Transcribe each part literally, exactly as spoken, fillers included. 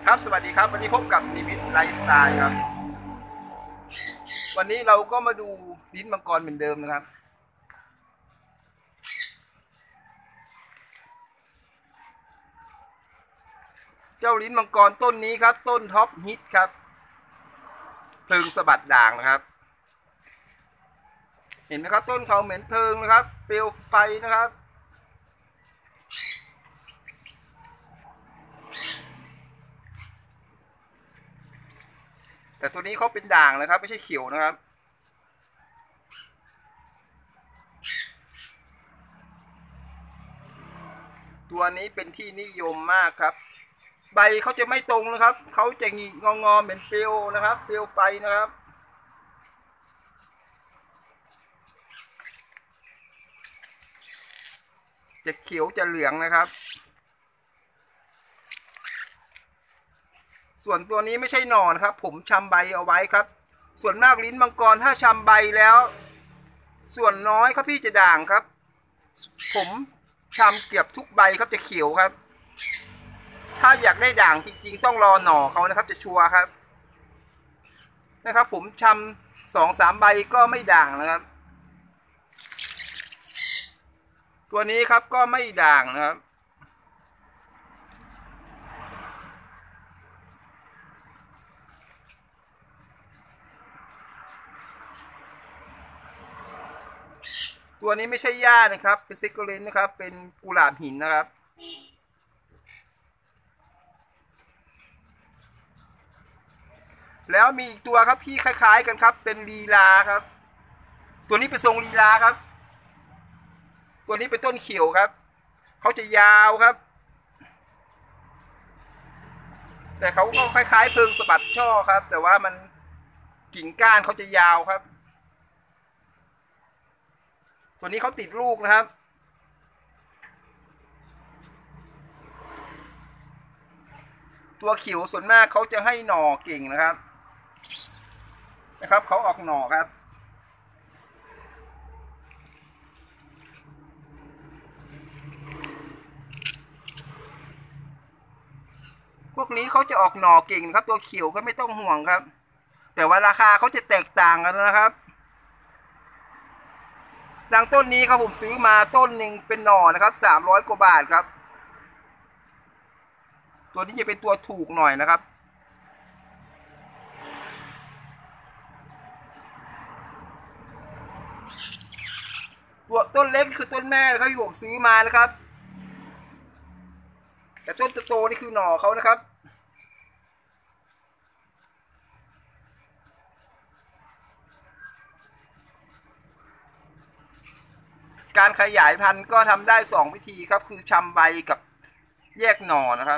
ครับสวัสดีครับวันนี้พบกับนิมิตไลฟ์สไตล์ครับวันนี้เราก็มาดูลิ้นมังกรเหมือนเดิมนะครับเจ้าลิ้นมังกรต้นนี้ครับต้นท็อปฮิตครับเพลิงสะบัดด่างนะครับเห็นไหมครับต้นเขาเหมือนเพลิงนะครับเปลวไฟนะครับแต่ตัวนี้เขาเป็นด่างนะครับไม่ใช่เขียวนะครับตัวนี้เป็นที่นิยมมากครับใบเขาจะไม่ตรงนะครับเขาจะงงอๆเหมือนเปลวนะครับเปลวไฟนะครับจะเขียวจะเหลืองนะครับส่วนตัวนี้ไม่ใช่หน่อนะครับผมชำใบเอาไว้ครับส่วนมากลิ้นมังกรถ้าชำใบแล้วส่วนน้อยครับพี่จะด่างครับผมชำเกือบทุกใบครับจะเขียวครับถ้าอยากได้ด่างจริงๆต้องรอหน่อเขานะครับจะชัวร์ครับนะครับผมชำสองสามใบก็ไม่ด่างนะครับตัวนี้ครับก็ไม่ด่างนะครับตัวนี้ไม่ใช่หญ้านะครับเป็นซิกโกเลนนะครับเป็นกุหลาบหินนะครับแล้วมีอีกตัวครับพี่คล้ายๆกันครับเป็นลีลาครับตัวนี้เป็นทรงลีลาครับตัวนี้เป็นต้นเขียวครับเขาจะยาวครับแต่เขาก็คล้ายๆเพลิงสะบัดช่อครับแต่ว่ามันกิ่งก้านเขาจะยาวครับตัวนี้เขาติดลูกนะครับตัวเขียวส่วนมากเขาจะให้หน่อเก่งนะครับนะครับเขาออกหน่อครับพวกนี้เขาจะออกหน่อเก่งครับตัวเขียวก็ไม่ต้องห่วงครับแต่ว่าราคาเขาจะแตกต่างกันนะครับดังต้นนี้ครับผมซื้อมาต้นหนึ่งเป็นหน่อนะครับสามร้อยกว่าบาทครับตัวนี้จะเป็นตัวถูกหน่อยนะครับตัวต้นเล็กคือต้นแม่นะครับที่ผมซื้อมานะครับแต่ต้นโตนี่คือหน่อเขานะครับการขยายพันธุ์ก็ทำได้สองวิธีครับคือชำใบกับแยกหน่อนะครับ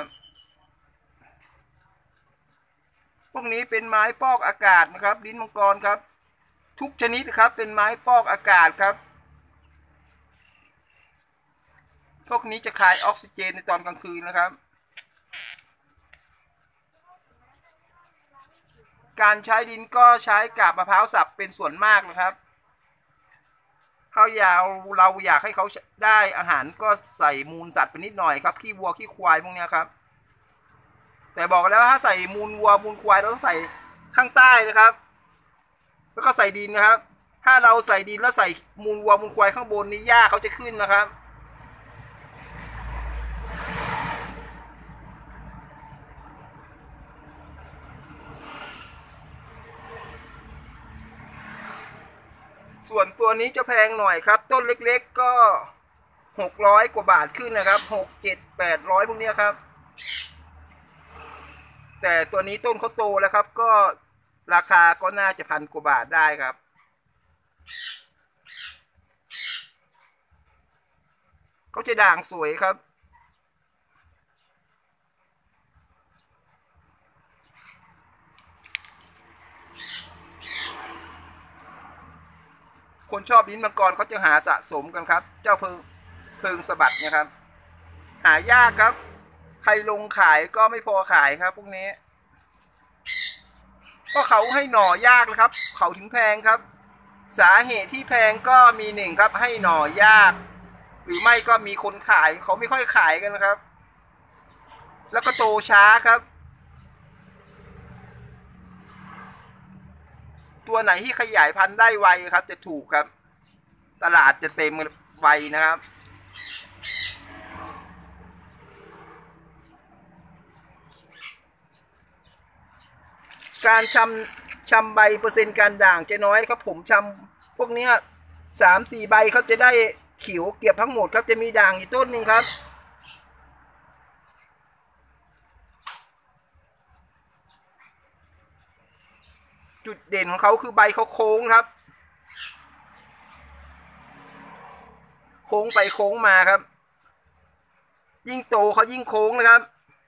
พวกนี้เป็นไม้ฟอกอากาศนะครับลิ้นมังกรครับทุกชนิดครับเป็นไม้ฟอกอากาศครับพวกนี้จะคายออกซิเจนในตอนกลางคืนนะครับการใช้ดินก็ใช้กาบมะพร้าวสับเป็นส่วนมากนะครับเขาอยากเราอยากให้เขาได้อาหารก็ใส่มูลสัตว์ไปนิดหน่อยครับขี้วัวขี้ควายพวกนี้ครับแต่บอกแล้วถ้าใส่มูลวัวมูลควายเราต้องใส่ข้างใต้นะครับแล้วก็ใส่ดินนะครับถ้าเราใส่ดินแล้วใส่มูลวัวมูลควายข้างบนนี้หญ้าเขาจะขึ้นนะครับส่วนตัวนี้จะแพงหน่อยครับต้นเล็กๆก็หกร้อยกว่าบาทขึ้นนะครับหกเจ็ดแปดร้อยพวกนี้ครับแต่ตัวนี้ต้นเขาโตแล้วครับก็ราคาก็น่าจะพันกว่าบาทได้ครับเขาจะด่างสวยครับคนชอบลิ้นมังกรเขาจะหาสะสมกันครับเจ้าเพิงเพิงสะบัดนะครับหายากครับใครลงขายก็ไม่พอขายครับพวกนี้ก็เขาให้หน่อยากนะครับเขาถึงแพงครับสาเหตุที่แพงก็มีหนึ่งครับให้หน่อยากหรือไม่ก็มีคนขายเขาไม่ค่อยขายกันนะครับแล้วก็โตช้าครับตัวไหนที่ขยายพันธุ์ได้ไวครับจะถูกครับตลาดจะเต็มไวนะครับการชำชำใบเปอร์เซ็นต์การด่างจะน้อยครับผมชำพวกนี้สามสี่ใบเขาจะได้เขียวเก็บทั้งหมดครับจะมีด่างอีกต้นหนึ่งครับจุดเด่นของเขาคือใบเขาโค้งครับโค้งไปโค้งมาครับยิ่งโตเขายิ่งโค้งนะครับ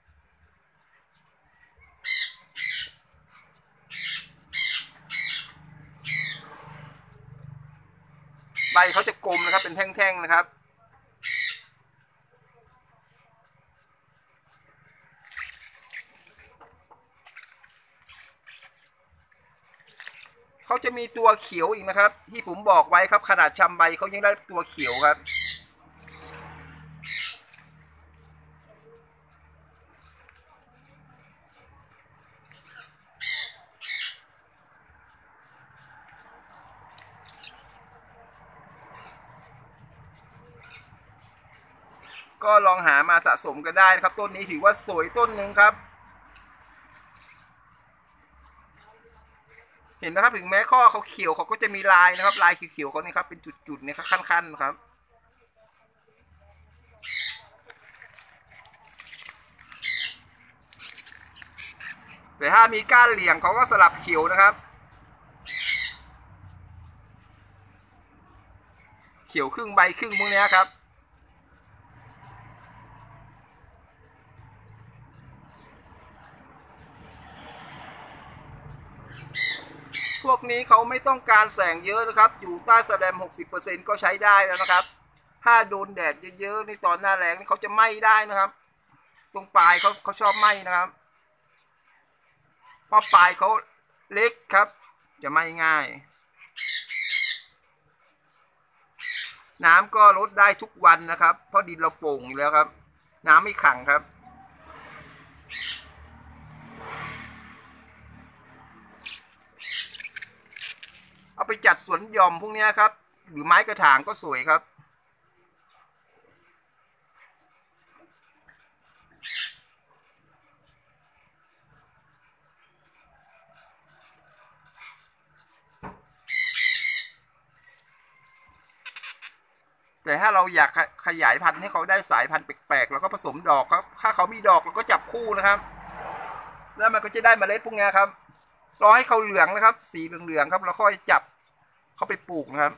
ใบเขาจะกลมนะครับเป็นแท่งๆนะครับเขาจะมีตัวเขียวอีกนะครับที่ผมบอกไว้ครับขนาดชำใบเขายังได้ตัวเขียวครับก็ลองหามาสะสมกันได้นะครับต้นนี้ถือว่าสวยต้นหนึ่งครับเห็นนะครับถึงแม้ข้อเขาเขียวเขาก็จะมีลายนะครับลายเขียวๆเขานี่ครับเป็นจุดๆเนี่ยครับขั้นๆครับแต่ถ้ามีก้านเหลี่ยงเขาก็สลับเขียวนะครับเขียวครึ่งใบครึ่งพวกนี้ครับพวกนี้เขาไม่ต้องการแสงเยอะนะครับอยู่ใต้แสแลม หกสิบเปอร์เซ็นต์ ก็ใช้ได้แล้วนะครับถ้าโดนแดดเยอะๆในตอนหน้าแล้งเขาจะไหม้ได้นะครับตรงปลายเขาเขาชอบไหม้นะครับเพราะปลายเขาเล็กครับจะไหม้ง่ายน้ำก็ลดได้ทุกวันนะครับเพราะดินเราโป่งอยู่แล้วครับน้ำไม่ขังครับเอาไปจัดสวนหย่อมพวกนี้ครับหรือไม้กระถางก็สวยครับแต่ถ้าเราอยากขยายพันธุ์ให้เขาได้สายพันธุ์แปลกๆแล้วก็ผสมดอกครับถ้าเขามีดอกเราก็จับคู่นะครับแล้วมันก็จะได้เมล็ดพวกนี้ครับรอให้เขาเหลืองนะครับสีเหลืองๆครับแล้วค่อยจับเขาไปปลูกนะครับ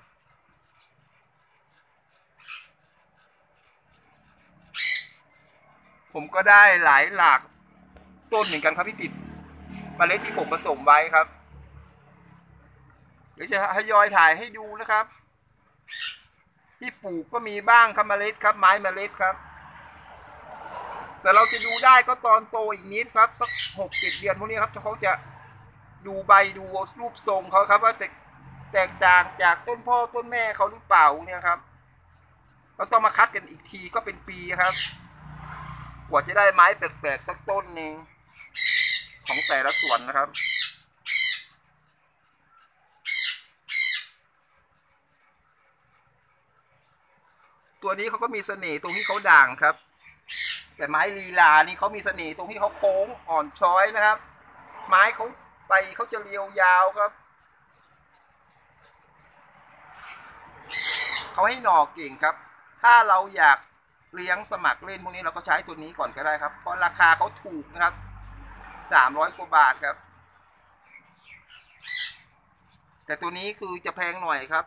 ผมก็ได้หลายหลากต้นเหมือนกันครับที่ติดเมล็ดที่ผมผสมไว้ครับเดี๋ยวจะทยอยถ่ายให้ดูนะครับที่ปลูกก็มีบ้างครับเมล็ดครับไม้เมล็ดครับแต่เราจะดูได้ก็ตอนโตอีกนิดครับสักหกเจ็ดเดือนพวกนี้ครับเขาจะดูใบดูรูปทรงเขาครับว่าแตกต่างจากต้นพ่อต้นแม่เขาหรือเปล่าเนี่ยครับเราต้องมาคัดกันอีกทีก็เป็นปีครับกว่าจะได้ไม้แปลกๆสักต้นหนึ่งของแต่ละส่วนนะครับตัวนี้เขาก็มีเสน่ห์ตรงที่เขาด่างครับแต่ไม้ลีลานี่เขามีเสน่ห์ตรงที่เขาโค้งอ่อนช้อยนะครับไม้เขาไปเขาจะเรียวยาวครับเขาให้หน่อเก่งครับถ้าเราอยากเลี้ยงสมัครเล่นพวกนี้เราก็ใช้ตัวนี้ก่อนก็ได้ครับเพราะราคาเขาถูกนะครับสามร้อยกว่าบาทครับแต่ตัวนี้คือจะแพงหน่อยครับ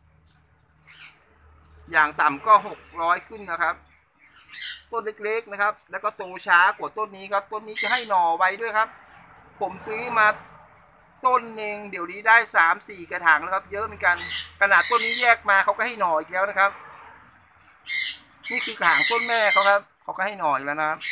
อย่างต่ำก็หกร้อยขึ้นนะครับต้นเล็กๆนะครับแล้วก็โตช้ากว่าต้นนี้ครับต้นนี้จะให้หน่อไว้ด้วยครับผมซื้อมาต้นหนึ่งเดี๋ยวนี้ได้สามสี่กระถางแล้วครับเยอะเหมือนกันขนาดต้นนี้แยกมาเขาก็ให้หน่ออีกแล้วนะครับนี่คือกระถางต้นแม่เขาครับเขาก็ให้หน่ออีกแล้วนะครับ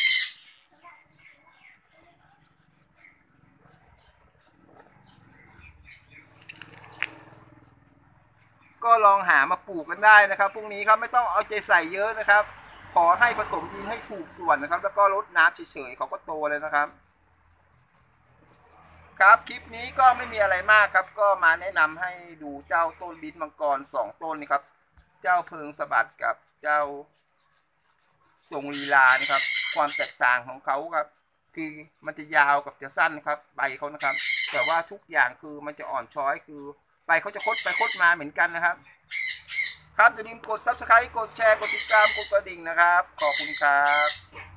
ก็ลองหามาปลูกกันได้นะครับพวกนี้ครับไม่ต้องเอาใจใส่เยอะนะครับขอให้ผสมดินให้ถูกส่วนนะครับแล้วก็รดน้ำเฉยๆเขาก็โตเลยนะครับครับคลิปนี้ก็ไม่มีอะไรมากครับก็มาแนะนำให้ดูเจ้าต้นลิ้นมังกรสองต้นนี่ครับเจ้าเพิงสะบัดกับเจ้าทรงลีลานะครับความแตกต่างของเขาครับคือมันจะยาวกับจะสั้นครับใบเขานะครับแต่ว่าทุกอย่างคือมันจะอ่อนช้อยคือใบเขาจะคดไปคดมาเหมือนกันนะครับครับอย่าลืมกด ซับสไครบ์ กดแชร์กดติดตามกดกระดิ่งนะครับขอบคุณครับ